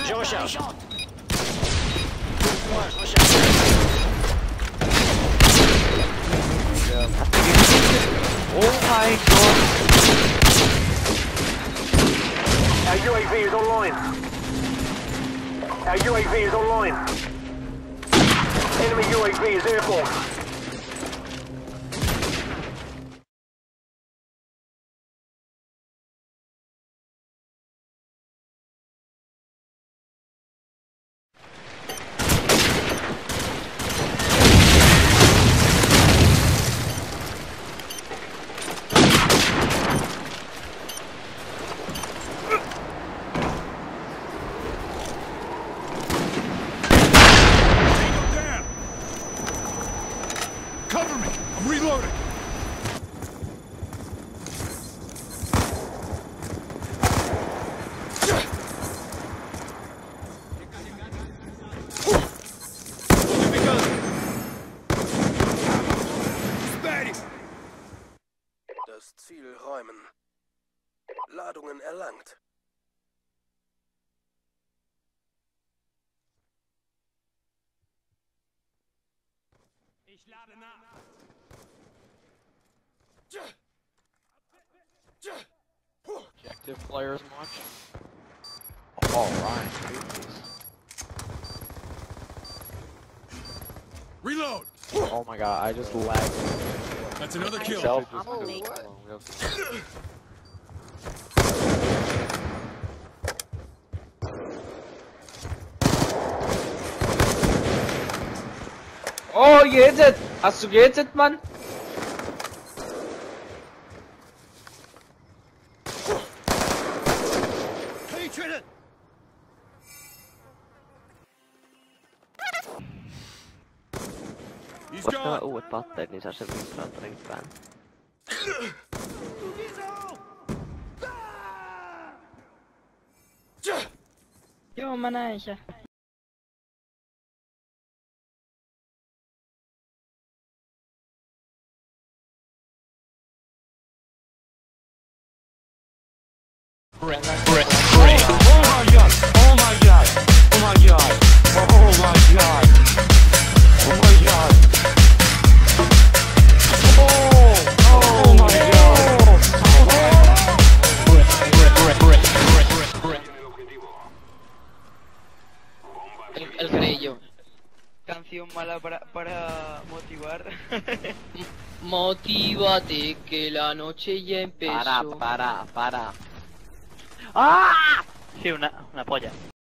recherche. Moi, je recherche. Oh my god! Our UAV is online. Our UAV is online. Enemy UAV is airborne. Cover me! I'm reloading! Das Ziel räumen. Ladungen erlangt. Ich lade nach. Objective players much? Alright, Reload! oh my god, I just lagged. That's another kill. Myself I'm just only- Oh, GZ! Hast du GZ, Mann? Penetrated! He's Koska nämä gone! uudet patterit, niin saa sen vibraattorin pään. Joo, mä näin se. El grillo. Canción mala para motivar. Motívate que la noche ya empezó. Para. ¡Ah! Sí, una polla.